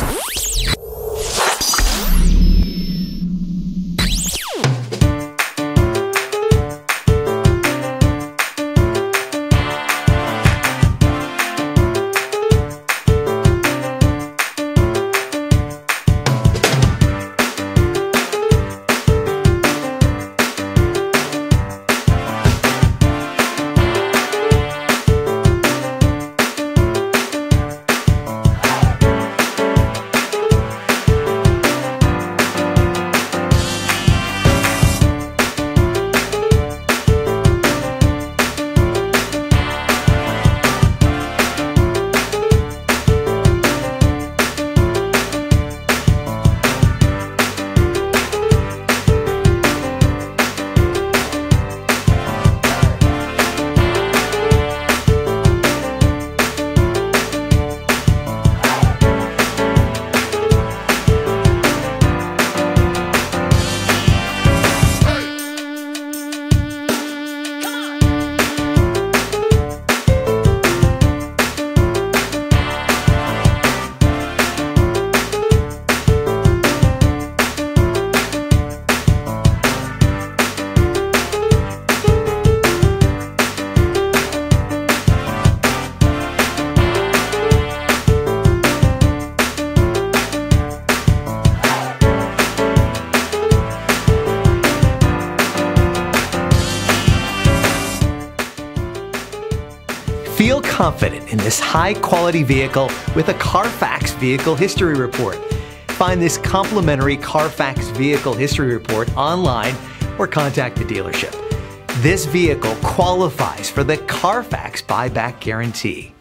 Feel confident in this high-quality vehicle with a Carfax Vehicle History Report. Find this complimentary Carfax Vehicle History Report online or contact the dealership. This vehicle qualifies for the Carfax Buyback Guarantee.